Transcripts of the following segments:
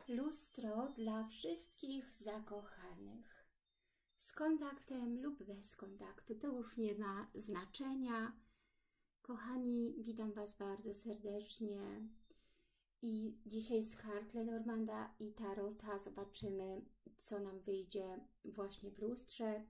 Lustro dla wszystkich zakochanych. Z kontaktem lub bez kontaktu, to już nie ma znaczenia. Kochani, witam Was bardzo serdecznie. I dzisiaj z kart Lenormanda i Tarota zobaczymy, co nam wyjdzie właśnie w lustrze.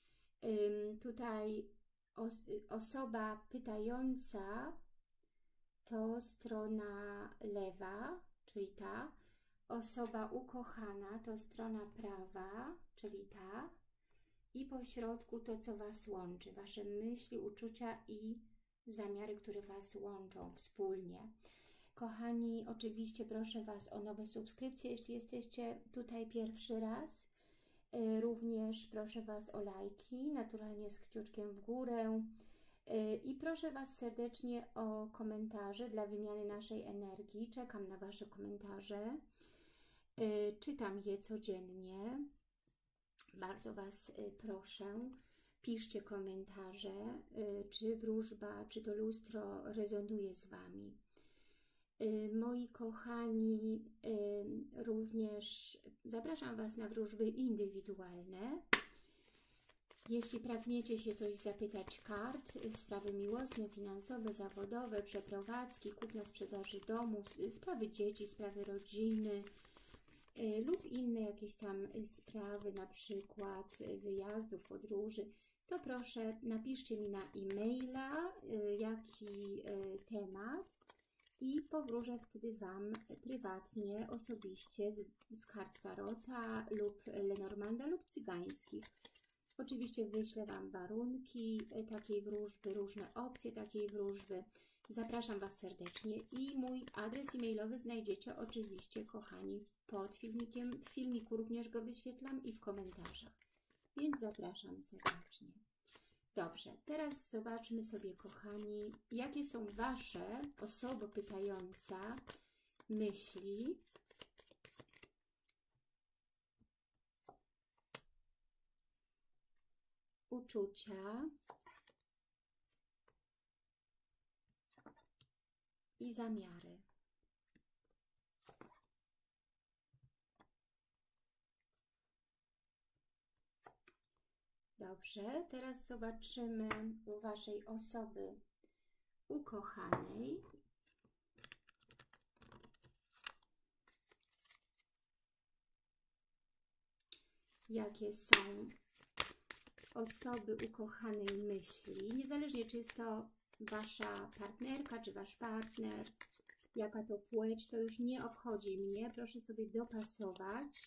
Tutaj osoba pytająca to strona lewa, czyli ta. Osoba ukochana to strona prawa, czyli ta. I po środku to, co Was łączy. Wasze myśli, uczucia i zamiary, które Was łączą wspólnie. Kochani, oczywiście proszę Was o nowe subskrypcje, jeśli jesteście tutaj pierwszy raz. Również proszę Was o lajki, naturalnie z kciuczkiem w górę. I proszę Was serdecznie o komentarze dla wymiany naszej energii. Czekam na Wasze komentarze. Czytam je codziennie. Bardzo Was proszę, piszcie komentarze, czy wróżba, czy to lustro rezonuje z Wami. Moi kochani, również zapraszam Was na wróżby indywidualne. Jeśli pragniecie się coś zapytać kart, sprawy miłosne, finansowe, zawodowe, przeprowadzki, kupna, sprzedaży domu, sprawy dzieci, sprawy rodziny lub inne jakieś tam sprawy, na przykład wyjazdów, podróży, to proszę napiszcie mi na e-maila, jaki temat i powróżę wtedy Wam prywatnie, osobiście z kart Tarota lub Lenormanda lub cygańskich. Oczywiście wyślę Wam warunki takiej wróżby, różne opcje takiej wróżby. Zapraszam Was serdecznie i mój adres e-mailowy znajdziecie oczywiście, kochani, pod filmikiem. W filmiku również go wyświetlam i w komentarzach. Więc zapraszam serdecznie. Dobrze, teraz zobaczmy sobie, kochani, jakie są Wasze, osoba pytająca, myśli, uczucia i zamiary. Dobrze, teraz zobaczymy u Waszej osoby ukochanej. Jakie są osoby ukochanej myśli, niezależnie czy jest to Wasza partnerka, czy Wasz partner, jaka to płeć, to już nie obchodzi mnie, proszę sobie dopasować,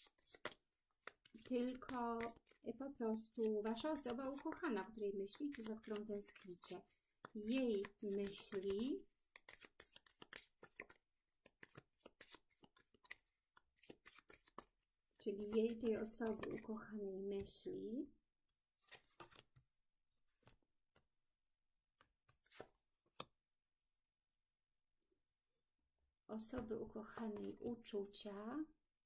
tylko po prostu Wasza osoba ukochana, o której myślicie, za którą tęsknicie, jej myśli, czyli jej, tej osoby ukochanej myśli, osoby ukochanej uczucia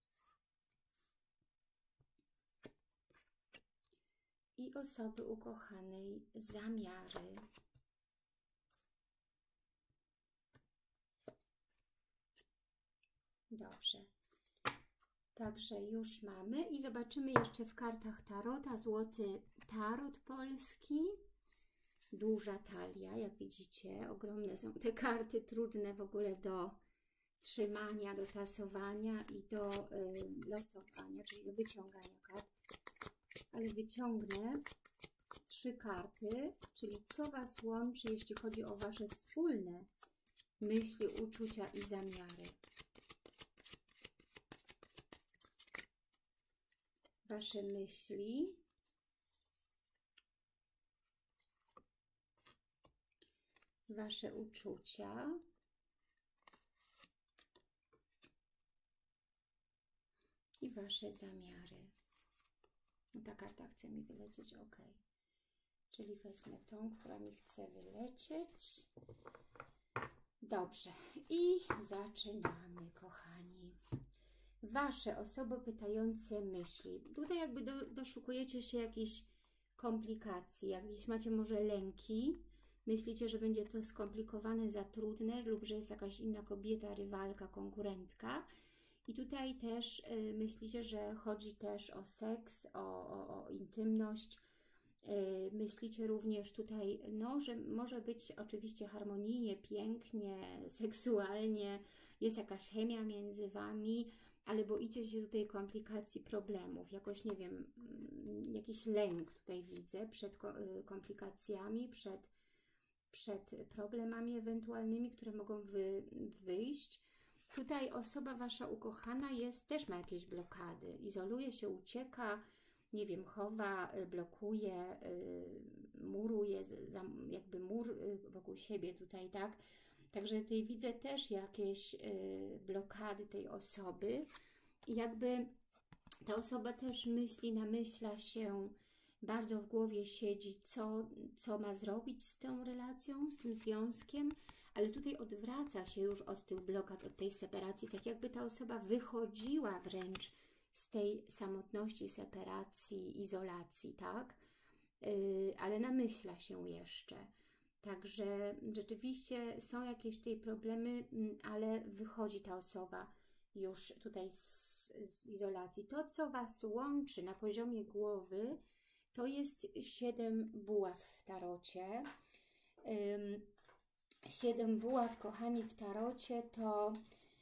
i osoby ukochanej zamiary. Dobrze. Także już mamy i zobaczymy jeszcze w kartach Tarota, złoty tarot polski. Duża talia, jak widzicie, ogromne są te karty, trudne w ogóle do trzymania, do tasowania i do losowania, czyli do wyciągania kart. Ale wyciągnę 3 karty, czyli co Was łączy, jeśli chodzi o Wasze wspólne myśli, uczucia i zamiary. Wasze myśli, Wasze uczucia i Wasze zamiary. No, ta karta chce mi wylecieć, ok. Czyli wezmę tą, która mi chce wylecieć. Dobrze. I zaczynamy, kochani. Wasze osoby pytające myśli. Tutaj jakby doszukujecie się jakichś komplikacji, jakieś macie może lęki. Myślicie, że będzie to skomplikowane, za trudne lub że jest jakaś inna kobieta, rywalka, konkurentka. I tutaj też myślicie, że chodzi też o seks, o intymność. Myślicie również tutaj, no, że może być oczywiście harmonijnie, pięknie, seksualnie, jest jakaś chemia między Wami, ale boicie się tutaj komplikacji, problemów, jakoś, nie wiem, jakiś lęk tutaj widzę przed komplikacjami, przed problemami ewentualnymi, które mogą wyjść. Tutaj osoba Wasza ukochana też ma jakieś blokady, izoluje się, ucieka, nie wiem, chowa, blokuje, muruje, jakby mur wokół siebie tutaj, tak? Także tutaj widzę też jakieś blokady tej osoby i jakby ta osoba też namyśla się, bardzo w głowie siedzi, co ma zrobić z tą relacją, z tym związkiem, ale tutaj odwraca się już od tych blokad, od tej separacji, tak jakby ta osoba wychodziła wręcz z tej samotności, separacji, izolacji, tak? Ale namyśla się jeszcze. Także rzeczywiście są jakieś tutaj problemy, ale wychodzi ta osoba już tutaj z izolacji. To, co Was łączy na poziomie głowy, to jest 7 buław w tarocie. 7 buław, kochani, w tarocie to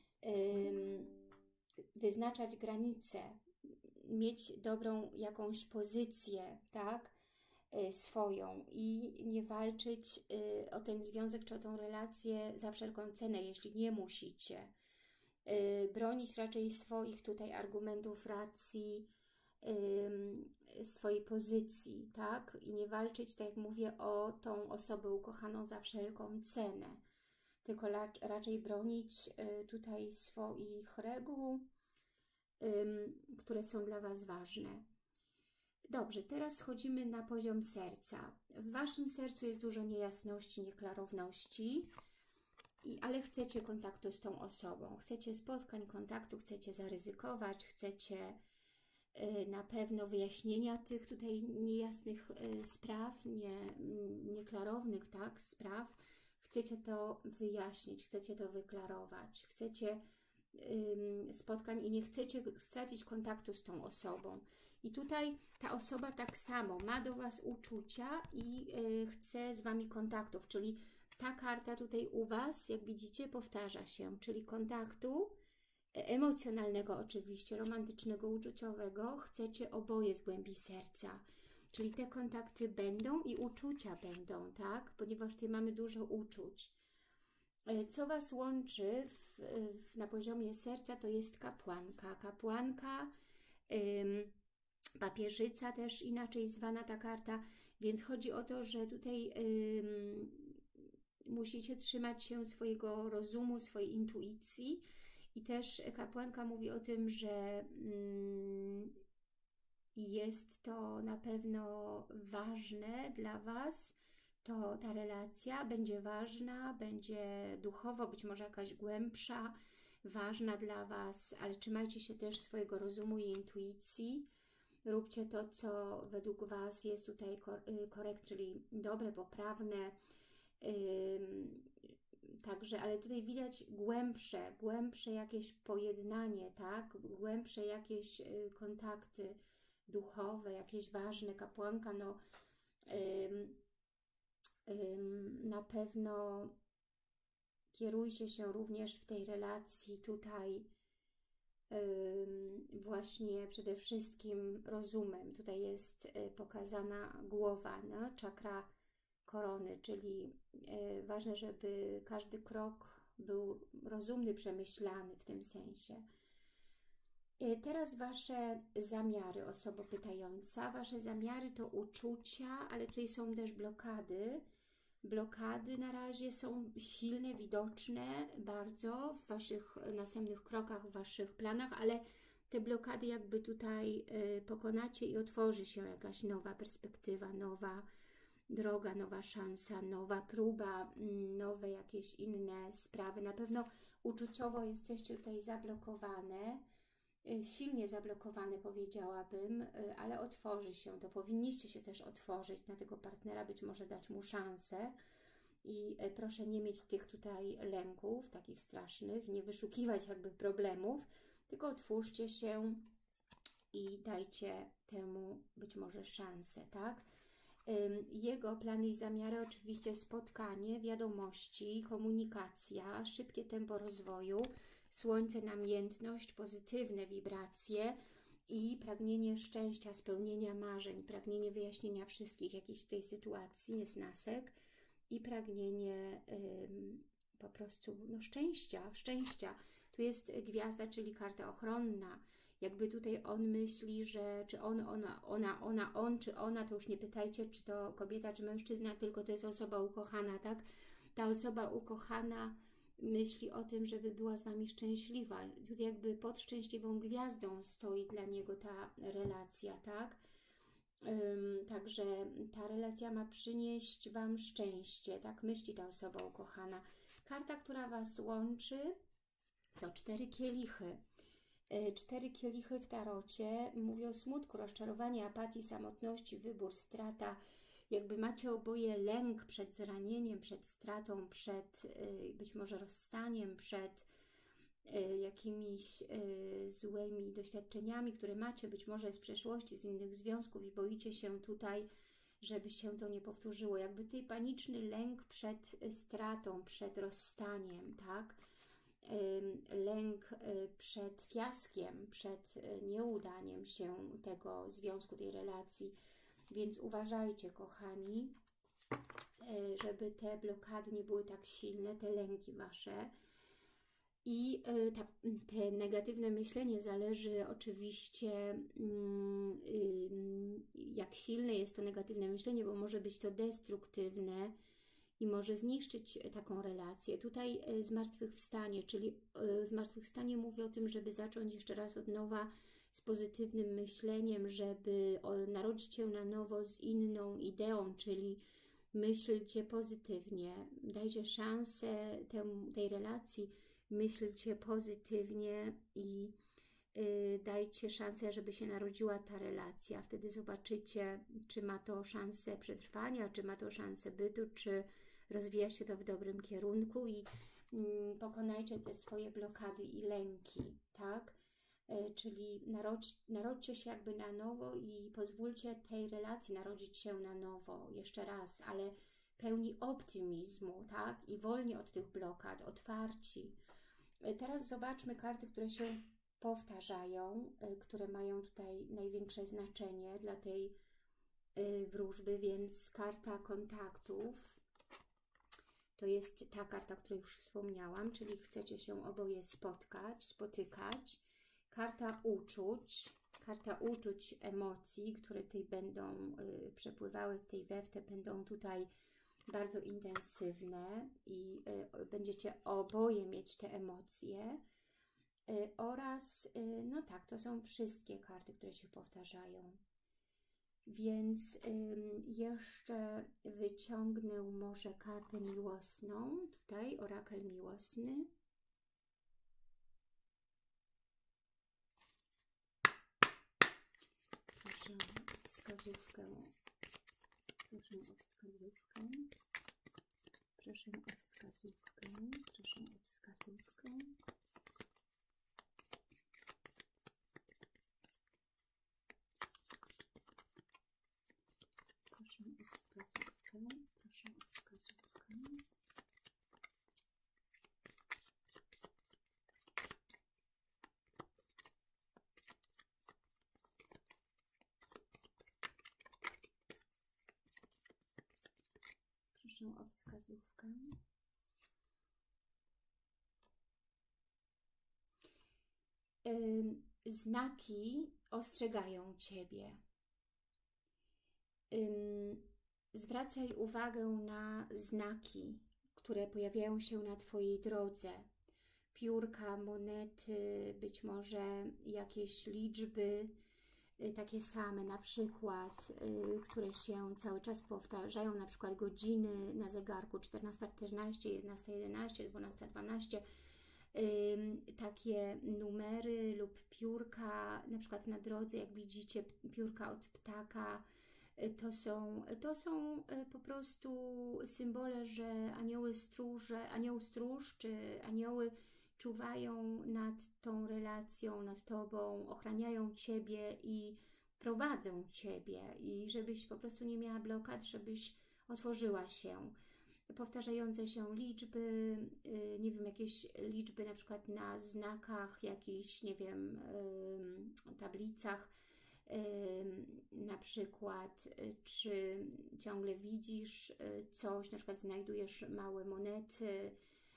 wyznaczać granice, mieć dobrą jakąś pozycję, tak, swoją i nie walczyć o ten związek czy o tą relację za wszelką cenę, jeśli nie musicie. Bronić raczej swoich tutaj argumentów, racji, swojej pozycji, tak? I nie walczyć, tak jak mówię, o tą osobę ukochaną za wszelką cenę, tylko raczej bronić tutaj swoich reguł, które są dla Was ważne. Dobrze, teraz schodzimy na poziom serca. W Waszym sercu jest dużo niejasności, nieklarowności, ale chcecie kontaktu z tą osobą. Chcecie spotkań, kontaktu, chcecie zaryzykować, chcecie na pewno wyjaśnienia tych tutaj niejasnych spraw, nieklarownych, tak, spraw. Chcecie to wyjaśnić, chcecie to wyklarować, chcecie spotkań i nie chcecie stracić kontaktu z tą osobą. I tutaj ta osoba tak samo ma do Was uczucia i chce z Wami kontaktów, czyli ta karta tutaj u Was, jak widzicie, powtarza się, czyli kontaktu emocjonalnego oczywiście, romantycznego, uczuciowego, chcecie oboje z głębi serca. Czyli te kontakty będą i uczucia będą, tak? Ponieważ tutaj mamy dużo uczuć. Co Was łączy na poziomie serca, to jest kapłanka. Kapłanka, papieżyca też inaczej zwana ta karta, więc chodzi o to, że tutaj musicie trzymać się swojego rozumu, swojej intuicji i też kapłanka mówi o tym, że jest to na pewno ważne dla Was, ta relacja będzie ważna, będzie duchowo, być może jakaś głębsza, ważna dla Was, ale trzymajcie się też swojego rozumu i intuicji. Róbcie to, co według Was jest tutaj korekt, czyli dobre, poprawne. Także, ale tutaj widać głębsze jakieś pojednanie, tak? Głębsze jakieś kontakty duchowe, jakieś ważne. Kapłanka, no na pewno kierujcie się również w tej relacji tutaj właśnie przede wszystkim rozumem. Tutaj jest pokazana głowa, no? Czakra korony, czyli ważne, żeby każdy krok był rozumny, przemyślany w tym sensie. Teraz Wasze zamiary, osoba pytająca. Wasze zamiary to uczucia, ale tutaj są też blokady. Blokady na razie są silne, widoczne bardzo w Waszych następnych krokach, w Waszych planach, ale te blokady jakby tutaj pokonacie i otworzy się jakaś nowa perspektywa, nowa droga, nowa szansa, nowa próba, nowe jakieś inne sprawy. Na pewno uczuciowo jesteście tutaj zablokowane, silnie zablokowane, powiedziałabym, ale otworzy się to. Powinniście się też otworzyć na tego partnera, być może dać mu szansę. I proszę nie mieć tych tutaj lęków takich strasznych, nie wyszukiwać jakby problemów, tylko otwórzcie się i dajcie temu być może szansę, tak? Jego plany i zamiary oczywiście spotkanie, wiadomości, komunikacja, szybkie tempo rozwoju, słońce, namiętność, pozytywne wibracje i pragnienie szczęścia, spełnienia marzeń, pragnienie wyjaśnienia wszystkich jakichś tej sytuacji, niesnasek i pragnienie po prostu no, szczęścia. Tu jest gwiazda, czyli karta ochronna. Jakby tutaj on myśli, że czy on, czy ona, to już nie pytajcie, czy to kobieta, czy mężczyzna, tylko to jest osoba ukochana, tak? Ta osoba ukochana myśli o tym, żeby była z Wami szczęśliwa. Tutaj jakby pod szczęśliwą gwiazdą stoi dla niego ta relacja, tak? Także ta relacja ma przynieść Wam szczęście, tak myśli ta osoba ukochana. Karta, która Was łączy, to 4 kielichy. 4 kielichy w tarocie mówią o smutku, rozczarowanie, apatii, samotności, wybór, strata. Jakby macie oboje lęk przed zranieniem, przed stratą, przed być może rozstaniem, przed jakimiś złymi doświadczeniami, które macie być może z przeszłości, z innych związków i boicie się tutaj, żeby się to nie powtórzyło. Jakby tutaj paniczny lęk przed stratą, przed rozstaniem, tak? Lęk przed fiaskiem, przed nieudaniem się tego związku, tej relacji. Więc uważajcie, kochani, żeby te blokady nie były tak silne, te lęki Wasze. I te negatywne myślenie zależy oczywiście, jak silne jest to negatywne myślenie, bo może być to destruktywne i może zniszczyć taką relację. Tutaj zmartwychwstanie, czyli zmartwychwstanie mówi o tym, żeby zacząć jeszcze raz od nowa z pozytywnym myśleniem, żeby narodzić się na nowo z inną ideą, czyli myślcie pozytywnie, dajcie szansę tej relacji, myślcie pozytywnie i dajcie szansę, żeby się narodziła ta relacja. Wtedy zobaczycie, czy ma to szansę przetrwania, czy ma to szansę bytu, czy rozwija się to w dobrym kierunku i pokonajcie te swoje blokady i lęki, tak? Czyli narodźcie się jakby na nowo i pozwólcie tej relacji narodzić się na nowo, jeszcze raz, ale pełni optymizmu, tak? I wolni od tych blokad, otwarci. Teraz zobaczmy karty, które się powtarzają, które mają tutaj największe znaczenie dla tej wróżby, więc karta kontaktów to jest ta karta, o której już wspomniałam, czyli chcecie się oboje spotykać. Karta uczuć, emocji, które tutaj będą przepływały w tej weftę, będą tutaj bardzo intensywne i będziecie oboje mieć te emocje. Oraz, no tak, to są wszystkie karty, które się powtarzają. Więc jeszcze wyciągnę może kartę miłosną, tutaj orakel miłosny. Proszę o wskazówkę. Proszę o wskazówkę. Proszę o wskazówkę. Proszę o wskazówkę. Proszę o wskazówkę. Proszę o wskazówkę. Proszę o wskazówkę. Znaki ostrzegają Ciebie. Zwracaj uwagę na znaki, które pojawiają się na Twojej drodze. Piórka, monety, być może jakieś liczby takie same, na przykład, które się cały czas powtarzają, na przykład godziny na zegarku 14:14, 11:11, 12:12, takie numery lub piórka, na przykład na drodze, jak widzicie, piórka od ptaka, to są po prostu symbole, że anioł stróż czy anioły czuwają nad tą relacją, nad Tobą, ochraniają Ciebie i prowadzą Ciebie i żebyś po prostu nie miała blokad, żebyś otworzyła się. Powtarzające się liczby, nie wiem, jakieś liczby na przykład na znakach, jakichś, nie wiem, tablicach, na przykład, czy ciągle widzisz coś, na przykład znajdujesz małe monety.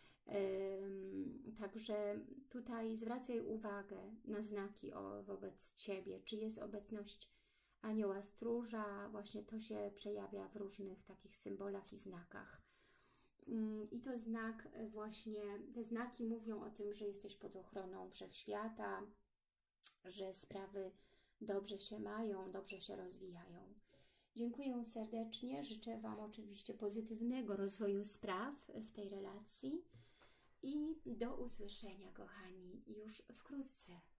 Także tutaj zwracaj uwagę na znaki wobec Ciebie, czy jest obecność anioła stróża, właśnie to się przejawia w różnych takich symbolach i znakach. I to znak właśnie, te znaki mówią o tym, że jesteś pod ochroną Wszechświata, że sprawy dobrze się mają, dobrze się rozwijają. Dziękuję serdecznie, życzę Wam oczywiście pozytywnego rozwoju spraw w tej relacji i do usłyszenia, kochani, już wkrótce.